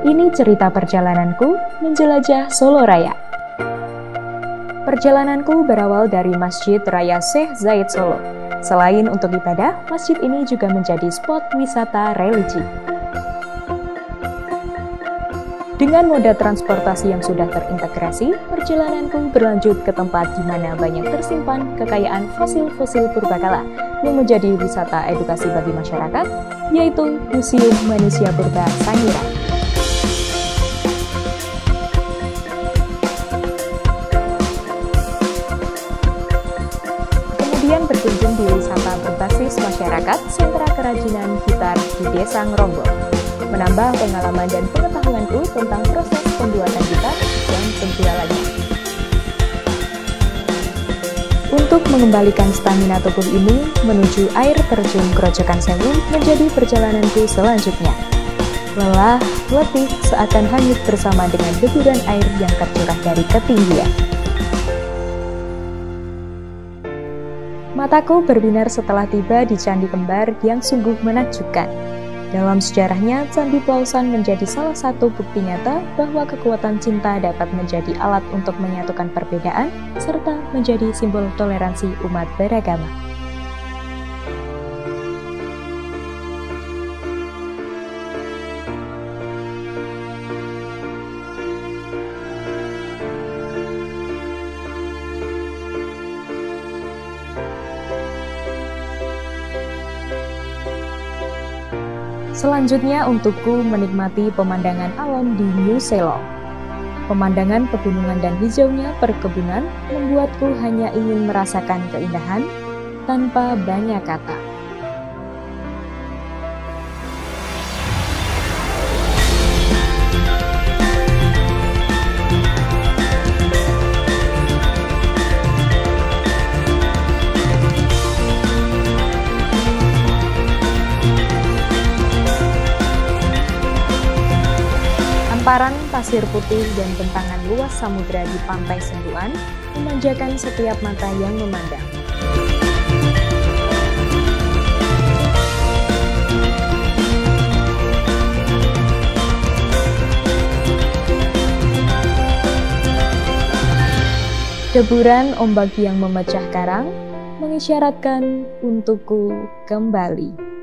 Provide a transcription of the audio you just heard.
Ini cerita perjalananku menjelajah Solo Raya. Perjalananku berawal dari Masjid Raya Syekh Zayed Solo. Selain untuk ibadah, masjid ini juga menjadi spot wisata religi. Dengan moda transportasi yang sudah terintegrasi, perjalananku berlanjut ke tempat di mana banyak tersimpan kekayaan fosil-fosil purbakala yang menjadi wisata edukasi bagi masyarakat, yaitu Museum Manusia Purba Sangiran. Kemudian berkunjung di wisata berbasis masyarakat sentra kerajinan gitar di Desa Ngerombong, menambah pengalaman dan pengetahuanku tentang proses pembuatan gitar dan penjualannya. Untuk mengembalikan stamina tubuh ini menuju air terjun Grojogan Sewu menjadi perjalananku selanjutnya. Lelah, letih seakan hanyut bersama dengan deburan air yang tercurah dari ketinggian. Mataku berbinar setelah tiba di Candi Kembar yang sungguh menakjubkan. Dalam sejarahnya, Candi Plausan menjadi salah satu bukti nyata bahwa kekuatan cinta dapat menjadi alat untuk menyatukan perbedaan, serta menjadi simbol toleransi umat beragama. Selanjutnya untukku menikmati pemandangan alam di New Selo. Pemandangan pegunungan dan hijaunya perkebunan membuatku hanya ingin merasakan keindahan tanpa banyak kata. Hamparan pasir putih dan bentangan luas samudra di pantai Sentuhan memanjakan setiap mata yang memandang. Deburan ombak yang memecah karang mengisyaratkan untukku kembali.